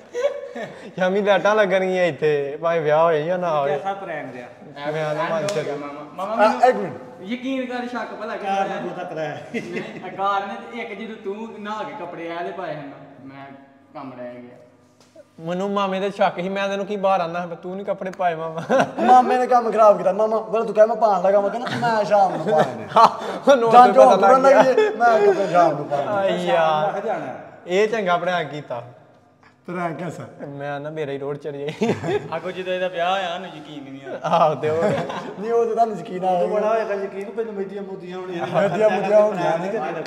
ਸ਼ਾਮੀ ਲੈਟਾਂ ਲੱਗਣਗੀਆਂ ਇੱਥੇ ਭਾਵੇਂ ਵਿਆਹ ਹੋਏ ਜਾਂ ਨਾ ਹੋਏ ਐਸਾ ਪ੍ਰੈਂਕ ਦਿਆ ਮੈਂ ਨਾ ਮੰਨ ਸਕਿਆ ਮਾਮਾ ਇੱਕ ਮਿੰਟ ਯਕੀਨ ਕਰ ਸ਼ੱਕ ਭਲਾ ਕਾਰ ਨੂੰ ਤੱਕ ਰਹਿ ਕਾਰ ਨੇ ਇੱਕ ਜਦੋਂ ਤੂੰ ਨਹਾ ਕੇ ਕੱਪੜੇ ਆਲੇ ਪਾਏ ਹਨ ਮੈਂ ਕੰਮ ਰਹਿ ਗਿਆ ਮੈਨੂੰ ਮਾਮੇ ਦੇ ਸ਼ੱਕ ਸੀ ਮੈਂ ਤੈਨੂੰ ਕੀ ਬਾਹਰ ਆਣਾ ਤੂੰ ਨਹੀਂ ਕੱਪੜੇ ਪਾਏ ਮਾਮਾ ਮਾਮੇ ਨੇ ਕੰਮ ਖਰਾਬ ਕੀਤਾ ਮਾਮਾ ਬਲ ਤੂੰ ਕਹਿ ਮੈਂ ਪਾਣ ਲੱਗਾ ਮੈਂ ਕਹਿੰਦਾ ਮੈਂ ਸ਼ਾਮ ਨੂੰ ਪਾਣੇ ਉਹਨੂੰ ਜਾਂ ਜੋ ਤੁਰਨ ਲੱਗੀ ਮੈਂ ਕੱਪੜੇ ਸ਼ਾਮ ਨੂੰ ਪਾਣੇ ਆਇਆ ਜਾਣਾ ਇਹ ਚੰਗਾ ਪ੍ਰੈਂਕ ਕੀਤਾ ਤੇਰਾ ਕਿਸਾ ਮੈਂ ਨਾ ਮੇਰਾ ਹੀ ਰੋਡ ਚੜ ਜਾਈ ਆਗੋ ਜਦੋਂ ਇਹਦਾ ਵਿਆਹ ਆਇਆ ਉਹਨੂੰ ਯਕੀਨ ਨਹੀਂ ਆਇਆ ਆਹੋ ਤੇ ਉਹ ਨਹੀਂ ਉਹ ਤਾਂ ਤੁਹਾਨੂੰ ਯਕੀਨ ਆ ਤੂੰ ਬੜਾ ਹੋਏਗਾ ਯਕੀਨ ਪਹਿਲਾਂ ਮੇਦੀਆਂ ਮੁੱਦੀਆਂ ਹੋਣੀਆਂ ਵਧੀਆ ਮੁੱਦਿਆ ਹੋਣੀਆਂ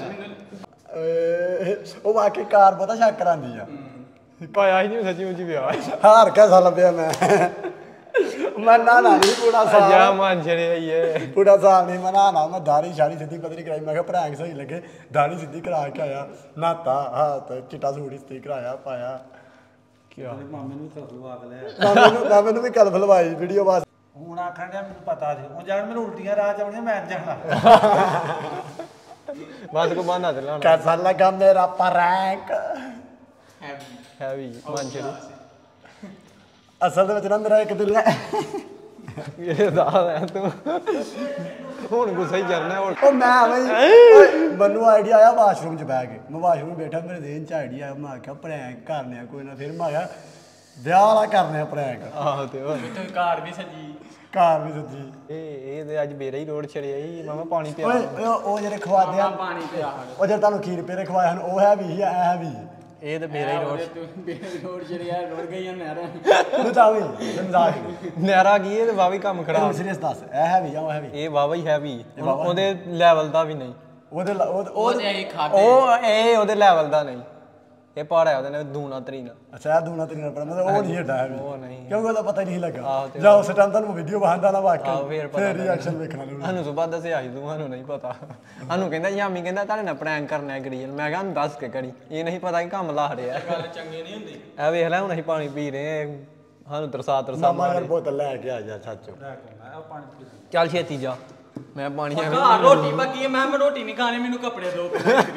ਉਹ ਵਾਕਈ ਕਾਰ ਬਹੁਤਾ ਸ਼ੱਕ ਕਰਾਂਦੀ ਆ ਪਾਇਆ ਹੀ ਨਹੀਂ ਸੱਚੀ ਮੁੱਚੀ ਵਿਆਹ ਹਾਰ ਕੇ ਸਾਲ ਪਿਆ ਮੈਂ ਨਾ ਨਹੀਂ ਪੂਰਾ ਜਾ ਸਾਲ ਮਨ ਚੜਿਆ ਇਹ ਪੂਰਾ ਸਾਲ ਨਹੀਂ ਮਨਾਣਾ ਮੈਂ ਦਾੜੀ ਸ਼ਾੜੀ ਸਿੱਧੀ ਪਤਲੀ ਕਰਾਈ ਮੈਂ ਕਿਹਾ ਪ੍ਰੈਂਕ ਸਹੀ ਲੱਗੇ ਦਾੜੀ ਸਿੱਧੀ ਕਰਾ ਕੇ ਆਇਆ ਨਾਤਾ ਹੱਥ ਚਿੱਟਾ ਸੂਟ ਇਸਤੀ ਕਰਾਇਆ ਪਾਇਆ ਕਿਆ ਮਾਮੇ ਨੂੰ ਖਲਵਾ ਕੇ ਲੈ ਮਾਮੇ ਨੂੰ ਵੀ ਕੱਲ ਫਲਵਾਈ ਵੀਡੀਓ ਬਾਸ ਹੁਣ ਆਖਣ ਡਿਆ ਮੈਨੂੰ ਪਤਾ ਸੀ ਹੁਣ ਜਾਣ ਮੈਨੂੰ ਉਲਟੀਆਂ ਰਾਹ ਚ ਆਉਣੀਆਂ ਮੈਂ ਜਾਣਾ ਬਸ ਕੋ ਬਾਨਾ ਤੇ ਲਾਉਣਾ कैसा लगा मेरा प्रैंक ਹੈਵੀ ਮਨ ਚੜੀ ਅਸਲ ਦੇ ਵਿੱਚ ਨਾ ਮੇਰਾ ਇੱਕ ਦਿਲ ਹੈ ਇਹ ਦਾ ਹੈ ਤੂੰ ਹੁਣ ਗੁੱਸਾ ਹੀ ਕਰਨਾ ਹੁਣ ਉਹ ਮੈਂ ਬਈ ਮੈਨੂੰ ਆਈਡੀਆ ਆਇਆ ਵਾਸ਼ਰੂਮ 'ਚ ਬਹਿ ਕੇ ਮੈਂ ਵਾਸ਼ਰੂਮ ਬੈਠਾ ਮੇਰੇ ਦੇਨ 'ਚ ਆਈਡੀਆ ਆਇਆ ਮੈਂ ਕਿਹਾ ਪ੍ਰੈਂਕ ਕਰਨੇ ਆ ਕੋਈ ਨਾ ਫਿਰ ਮੈਂ ਕਿਹਾ ਵਿਆਹ ਵਾਲਾ ਕਰਨੇ ਆ ਪ੍ਰੈਂਕ ਆਹੋ ਤੇ ਉਹ ਤੂੰ ਕਾਰ ਵੀ ਸੱਜੀ ਕਾਰ ਵੀ ਸੱਜੀ ਇਹ ਤੇ ਅੱਜ ਮੇਰਾ ਹੀ ਰੋਡ ਛੜਿਆ ਹੀ ਮਾਮਾ ਪਾਣੀ ਪਿਆ ਓਏ ਉਹ ਜਿਹੜੇ ਖਵਾਦੇ ਆ ਪਾਣੀ ਪਿਆ ਉਹ ਜਿਹੜੇ ਤੁਹਾਨੂੰ ਖੀਰ ਪੇਰੇ ਖਵਾਏ ਹਨ ਉਹ ਹੈ ਵੀ ਹੈ ਵੀ ਇਹ ਤੇ ਮੇਰਾ ਹੀ ਰੋਡ ਤੂੰ ਰੋਡ ਜਿਹੜਿਆ ਰੋਡ ਗਈਆਂ ਨਹਿਰਾਂ ਤੂੰ ਤਾਂ ਵੀ ਮਜ਼ਾਕ ਨਹਿਰਾ ਕੀ ਇਹ ਤੇ ਵਾਵੀ ਕੰਮ ਖੜਾ ਸੀਰੀਅਸ ਦੱਸ ਇਹ ਹੈ ਵੀ ਜਾਂ ਉਹ ਹੈ ਵੀ ਇਹ ਵਾਵਾ ਹੀ ਹੈਵੀ ਉਹਦੇ ਲੈਵਲ ਦਾ ਵੀ ਨਹੀਂ ਉਹ ਤੇ ਇਹ ਖਾਦੇ ਇਹ ਉਹਦੇ ਲੈਵਲ ਦਾ ਨਹੀਂ ਇਹ ਪਾੜਾ ਉਹਦੇ ਨਾਲ ਦੂਣਾ ਤਰੀਨਾ ਅੱਛਾ ਇਹ ਦੂਣਾ ਤਰੀਨਾ ਪੜਾ ਮਤਲਬ ਉਹ ਨਹੀਂ ਹਟਾ ਹੈ ਵੀ ਉਹ ਨਹੀਂ ਕਿਉਂਕਿ ਉਹਦਾ ਪਤਾ ਹੀ ਨਹੀਂ ਲੱਗਾ ਆਹੋ ਤੇ ਜਾਂ ਉਸ ਟਾਈਮ ਤੁਹਾਨੂੰ ਵੀਡੀਓ ਬਾਹੰਦਾ ਨਾ ਆਹੋ ਵਾਕਈ ਫੇਰ ਪਤਾ ਫਿਰ ਰਿਐਕਸ਼ਨ ਵੇਖਣਾ ਨੂੰ ਸਾਨੂੰ ਸੁਬਾਹ ਦੱਸਿਆ ਸੀ ਤੂੰ ਸਾਨੂੰ ਨਹੀਂ ਪਤਾ ਸਾਨੂੰ ਕਹਿੰਦਾ ਸ਼ਾਮੀ ਕਹਿੰਦਾ ਤੁਹਾਡੇ ਨਾਲ ਪ੍ਰੈਂਕ ਕਰਨਾ ਹੈ ਗਰੀਲ ਮੈਂ ਕਿਹਾ ਉਹਨੂੰ ਦੱਸ ਕੇ ਕਰੀ ਇਹ ਨਹੀਂ ਪਤਾ ਕਿ ਕੰਮ ਲਾ ਰਿਹਾ ਗੱਲ ਚੰਗੀ ਨਹੀਂ ਹੁੰਦੀ ਇਹ ਵੇਖ ਲੈ ਹੁਣ ਅਸੀਂ ਪਾਣੀ ਪੀ ਰਹੇ ਹਾਂ ਸਾਨੂੰ ਤਰਸਾ ਮਾਮਾ ਯਾਰ ਬੋਤਲ ਲੈ ਕੇ ਆ ਜਾ ਸੱਚੋ ਚੱਲ ਛੇਤੀ ਜਾ ਮੈਂ ਪਾਣੀ ਘਰ ਰੋਟੀ ਬਾਕੀ ਹੈ ਮੈਂ ਰੋਟੀ ਨਹੀਂ ਖਾਣੀ ਮੈਨੂੰ ਕੱਪੜੇ ਦੋ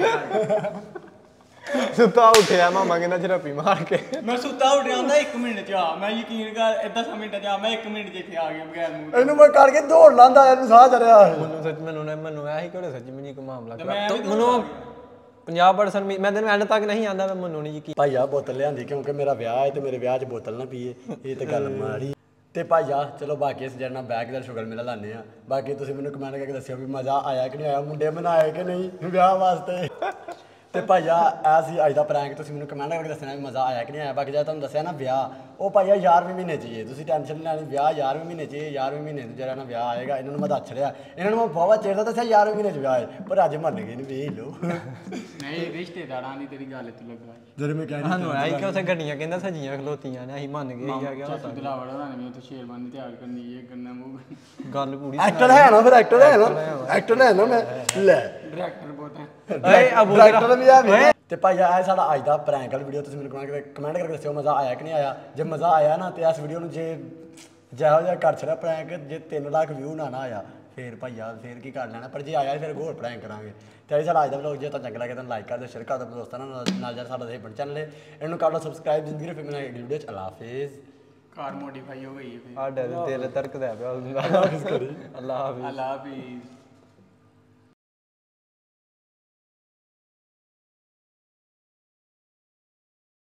ਸੁੱਤਾ ਉੱਠਿਆ ਮਾਮਾ ਕਹਿੰਦਾ ਜਰਾਪੀ ਮਾਰ ਕੇ ਮੈਂ ਸੁੱਤਾ ਉੱਠਿਆ ਹੁੰਦਾ 1 ਮਿੰਟ ਚ ਆ ਮੈਂ ਯਕੀਨ ਕਰ 10 ਮਿੰਟ ਚ ਆ ਮੈਂ 1 ਮਿੰਟ ਚ ਇੱਥੇ ਆ ਗਿਆ ਬਗੈਰ ਮੂੰਹ ਇਹਨੂੰ ਮੈਂ ਕਰਕੇ ਦੌੜ ਲਾਂਦਾ ਇਹਨੂੰ ਸਾਹ ਚੜਿਆ ਮੈਨੂੰ ਸੱਚ ਮੈਨੂੰ ਐ ਹੀ ਕਿਹੜੇ ਸੱਚ ਮੈਨੂੰ ਇੱਕ ਮਾਮਲਾ ਮੈਨੂੰ 50% ਮੈਂ ਤੈਨੂੰ ਐਂਡ ਤੱਕ ਨਹੀਂ ਆਂਦਾ ਮੈਨੂੰ ਨਹੀਂ ਯਕੀਨ ਭਾਈਆ ਬੋਤਲ ਲਿਆਂਦੀ ਕਿਉਂਕਿ ਮੇਰਾ ਵਿਆਹ ਹੈ ਤੇ ਮੇਰੇ ਵਿਆਹ 'ਚ ਬੋਤਲ ਨਾ ਪੀਏ ਇਹ ਤੇ ਗੱਲ ਮਾੜੀ ਤੇ ਭਾਈਆ ਚਲੋ ਬਾਕੀ ਇਸ ਜਣਾ ਬੈਕ ਦਾ ਸ਼ੁਗਰ ਮੇਲਾ ਲਾਣੇ ਆ ਬਾਕੀ ਤੁਸੀਂ ਮੈਨੂੰ ਕਮੈਂਟ ਕਰਕੇ ਦੱਸਿਓ ਵੀ ਮਜ਼ਾ ਆਇਆ ਕਿ ਨਹੀਂ ਆਇਆ ਮੁੰਡੇ ਮਨਾਏ ਕਿ ਨਹੀਂ ਵਿਆਹ ਵਾਸਤੇ ਤੇ ਭਾਈਆ ਐ ਸੀ ਅੱਜ ਦਾ ਪ੍ਰੈਂਕ ਤੁਸੀਂ ਮੈਨੂੰ ਕਮੈਂਟ ਕਰਕੇ ਦੱਸਣਾ ਵੀ ਮਜ਼ਾ ਆਇਆ ਕਿ ਨਹੀਂ ਆਇਆ ਬਾਕੀ ਜਿਹੜਾ ਤੁਹਾਨੂੰ ਦੱਸਿਆ ਨਾ ਵਿਆਹ ਉਹ ਭਾਈਆ 11ਵੇਂ ਮਹੀਨੇ 'ਚ ਹੀ ਹੈ ਤੁਸੀਂ ਟੈਨਸ਼ਨ ਨਹੀਂ ਲੈਣੀ ਵਿਆਹ 11ਵੇਂ ਮਹੀਨੇ 'ਚ 11ਵੇਂ ਮਹੀਨੇ ਤੋਂ ਜਿਹੜਾ ਨਾ ਵਿਆਹ ਆਏਗਾ ਇਹਨਾਂ ਨੂੰ ਮੈਂ ਦੱਸ ਰਿਹਾ ਇਹਨਾਂ ਨੂੰ ਮੈਂ ਬਹੁਤ ਚਿਰ ਦਾ ਦੱਸਿਆ 11ਵੇਂ ਮਹੀਨੇ 'ਚ ਵਿਆਹ ਹੈ ਪਰ ਅੱਜ ਮੰਨ ਗਏ ਨੇ ਵੇਖ ਲਓ ਨਹੀਂ ਰਿਸ਼ਤੇਦਾਰਾਂ ਦੀ ਤੇਰੀ ਗੱਲ ਤੂੰ ਲੱਗਾ ਜਦੋਂ ਮੈਂ ਕਹਿੰਦਾ ਸਾਨੂੰ ਆਇਆ ਕਿ ਉੱਥੇ ਗੱਡੀਆਂ ਕਹਿੰਦਾ ਸਜੀਆਂ ਖਲੋਤੀਆਂ ਨੇ ਅਸੀਂ ਮੰਨ ਗਏ ਹੀ ਆ ਗਿਆ ਦਿਲਾ ਵੜਾ ਨਾ ਮੈਂ ਤਾਂ ਸ਼ੇਰਵਾਨੀ ਤਿਆਰ ਕਰਨੀ ਇਹ ਕਰਨਾ ਮੂੰਹ ਗੱਲ ਪੂਰੀ ਐਕਟਰ ਹੈ ਨਾ ਫਿਰ ਐਕਟਰ ਹੈ ਨਾ ਮੈਂ ਲੈ ਡਾਇਰੈਕਟਰ ਬਹੁਤ ਹੈ ਓਏ ਅਬੂ ਡਾਇਰੈਕਟਰ ਵੀ ਆ ਵੀ ਤੇ ਭਾਈਆ ਇਹ ਸਾਡਾ ਅੱਜ ਦਾ ਪ੍ਰੈਂਕ ਵਾਲੀ ਵੀਡੀਓ ਤੁਸੀਂ ਮੈਨੂੰ ਕਮੈਂਟ ਕਰਕੇ ਦੱਸਿਓ ਮਜ਼ਾ ਆਇਆ ਕਿ ਨਹੀਂ ਆਇਆ ਜੇ ਮਜ਼ਾ ਆਇਆ ਨਾ ਤੇ ਇਸ ਵੀਡੀਓ ਨੂੰ ਜੇ ਜਿਹੋ ਜਿਹਾ ਕਰ ਛੜਿਆ ਪ੍ਰੈਂਕ ਜੇ 3 ਲੱਖ ਵਿਊ ਨਾ ਆਇਆ ਫੇਰ ਭਾਈਆ ਫੇਰ ਕੀ ਕਰ ਲੈਣਾ ਪਰ ਜੇ ਆਇਆ ਫਿਰ ਹੋਰ ਪ੍ਰੈਂਕ ਕਰਾਂਗੇ ਤੇ ਇਹ ਸਾਡਾ ਅੱਜ ਦਾ ਵਲੌਗ ਜੇ ਤੁਹਾਨੂੰ ਚੰਗਾ ਲੱਗੇ ਤਾਂ ਲਾਈਕ ਕਰ ਦਿਓ ਸ਼ੇਅਰ ਕਰ ਦਿਓ ਦੋਸਤਾਂ ਨਾਲ ਜਿਹੜਾ ਸਾਡਾ ਇਹ ਚੈਨਲ ਹੈ ਇਹਨੂੰ ਕਰ ਲਓ ਸਬਸਕ੍ਰਾਈਬ ਜ਼ਿੰਦਗੀ ਦੇ ਫਿਰ ਮੈਂ ਅਗਲੀ ਵੀਡੀਓ ਚ ਅੱਲਾ ਹਾਫਿਜ਼ ਕਾਰ ਮੋਡੀਫਾਈ ਹੋ ਗਈ ਹੈ ਸਾਡਾ ਦਿਲ ਧੜਕਦਾ ਪਿਆ ਅੱਲਾ ਹਾਫਿਜ਼ ਕਰੀ ਅੱਲਾ ਹਾਫਿਜ਼ ਅੱਲਾ ਹਾਫਿਜ਼